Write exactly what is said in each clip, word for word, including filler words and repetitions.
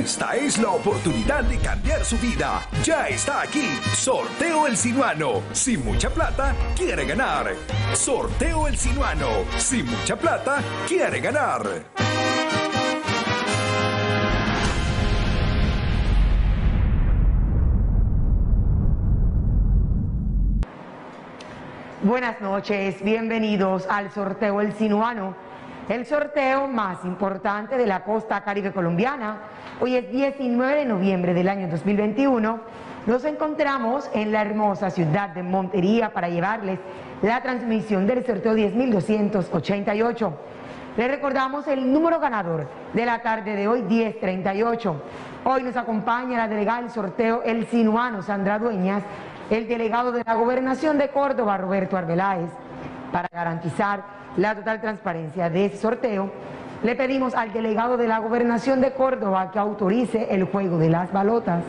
Esta es la oportunidad de cambiar su vida. Ya está aquí. Sorteo El Sinuano. Sin mucha plata, quiere ganar. Sorteo El Sinuano. Sin mucha plata, quiere ganar. Buenas noches, bienvenidos al sorteo El Sinuano, el sorteo más importante de la costa caribe colombiana. Hoy es diecinueve de noviembre del año dos mil veintiuno. Nos encontramos en la hermosa ciudad de Montería para llevarles la transmisión del sorteo diez mil doscientos ochenta y ocho. Les recordamos el número ganador de la tarde de hoy, diez treinta y ocho. Hoy nos acompaña la delegada del sorteo El Sinuano, Sandra Dueñas, el delegado de la Gobernación de Córdoba, Roberto Arbeláez. Para garantizar la total transparencia de este sorteo, le pedimos al delegado de la Gobernación de Córdoba que autorice el juego de las balotas.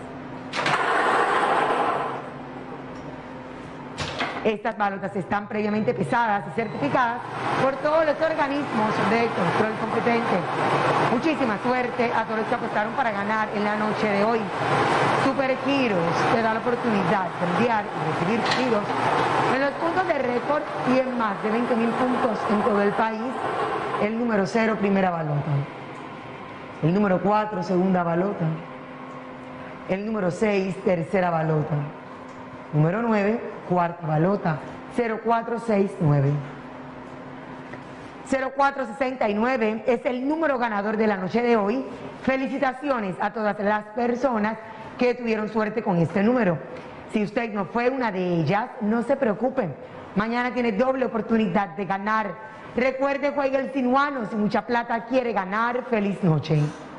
Estas balotas están previamente pesadas y certificadas por todos los organismos de control competente. Muchísima suerte a todos los que apostaron para ganar en la noche de hoy. Supergiros te da la oportunidad de enviar y recibir giros en los puntos de récord y en más de veinte mil puntos en todo el país. El número cero, primera balota. El número cuatro, segunda balota. El número seis, tercera balota. Número nueve, cuarta balota. cero cuatro seis nueve. cero cuatro sesenta y nueve es el número ganador de la noche de hoy. Felicitaciones a todas las personas que tuvieron suerte con este número. Si usted no fue una de ellas, no se preocupen. Mañana tiene doble oportunidad de ganar. Recuerde, juegue El Sinuano. Si mucha plata quiere ganar, feliz noche.